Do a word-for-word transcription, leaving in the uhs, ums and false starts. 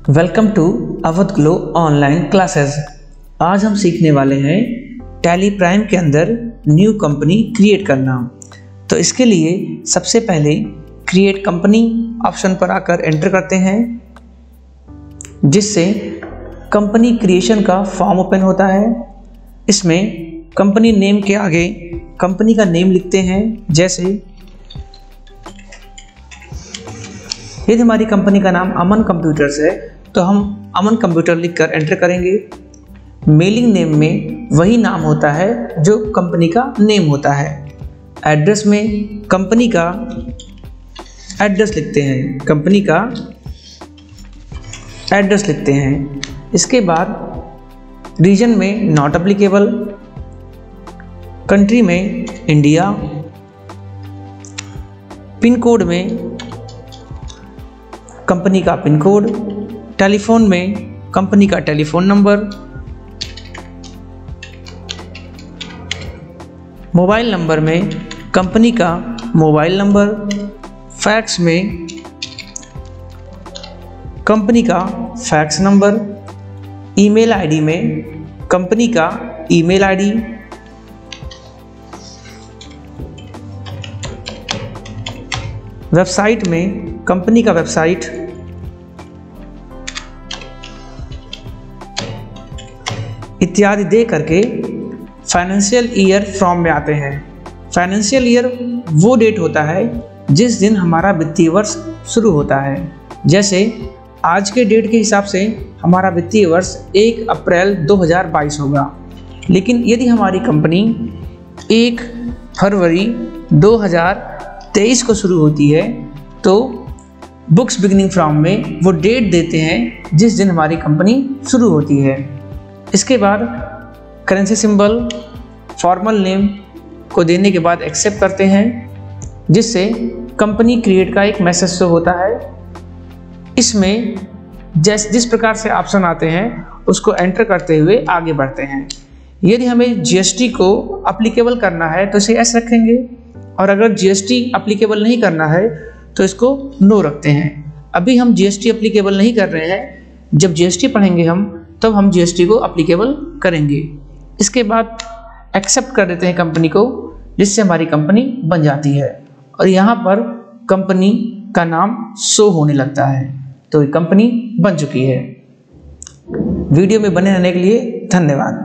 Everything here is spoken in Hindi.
Welcome to Awadh glow online classes. आज हम सीखने वाले हैं टैली प्राइम के अंदर न्यू कंपनी क्रिएट करना। तो इसके लिए सबसे पहले क्रिएट कंपनी ऑप्शन पर आकर एंटर करते हैं, जिससे कंपनी क्रिएशन का फॉर्म ओपन होता है। इसमें कंपनी नेम के आगे कंपनी का नेम लिखते हैं। जैसे यदि हमारी कंपनी का नाम अमन कंप्यूटर्स है तो हम अमन कंप्यूटर लिखकर एंटर करेंगे। मेलिंग नेम में वही नाम होता है जो कंपनी का नेम होता है। एड्रेस में कंपनी का एड्रेस लिखते हैं, कंपनी का एड्रेस लिखते हैं। इसके बाद रीजन में नॉट एप्लीकेबल, कंट्री में इंडिया, पिन कोड में कंपनी का पिन कोड, टेलीफोन में कंपनी का टेलीफोन नंबर, मोबाइल नंबर में कंपनी का मोबाइल नंबर, फैक्स में कंपनी का फैक्स नंबर, ईमेल आईडी में कंपनी का ईमेल आईडी, वेबसाइट में कंपनी का वेबसाइट, इत्यादि दे करके फाइनेंशियल ईयर फ्रॉम में आते हैं। फाइनेंशियल ईयर वो डेट होता है जिस दिन हमारा वित्तीय वर्ष शुरू होता है। जैसे आज के डेट के हिसाब से हमारा वित्तीय वर्ष एक अप्रैल दो हज़ार बाईस होगा, लेकिन यदि हमारी कंपनी एक फरवरी दो हज़ार तेईस को शुरू होती है तो बुक्स बिगिनिंग फ्रॉम में वो डेट देते हैं जिस दिन हमारी कंपनी शुरू होती है। इसके बाद करेंसी सिंबल, फॉर्मल नेम को देने के बाद एक्सेप्ट करते हैं, जिससे कंपनी क्रिएट का एक मैसेज शो होता है। इसमें जैस जिस प्रकार से ऑप्शन आते हैं उसको एंटर करते हुए आगे बढ़ते हैं। यदि हमें जीएसटी को अप्लीकेबल करना है तो इसे एस रखेंगे, और अगर जीएसटी अप्लीकेबल नहीं करना है तो इसको नो रखते हैं। अभी हम जीएसटी अप्लीकेबल नहीं कर रहे हैं, जब जीएसटी पढ़ेंगे हम तब हम जीएसटी को अप्लीकेबल करेंगे। इसके बाद एक्सेप्ट कर देते हैं कंपनी को, जिससे हमारी कंपनी बन जाती है और यहाँ पर कंपनी का नाम शो होने लगता है। तो ये कंपनी बन चुकी है। वीडियो में बने रहने के लिए धन्यवाद।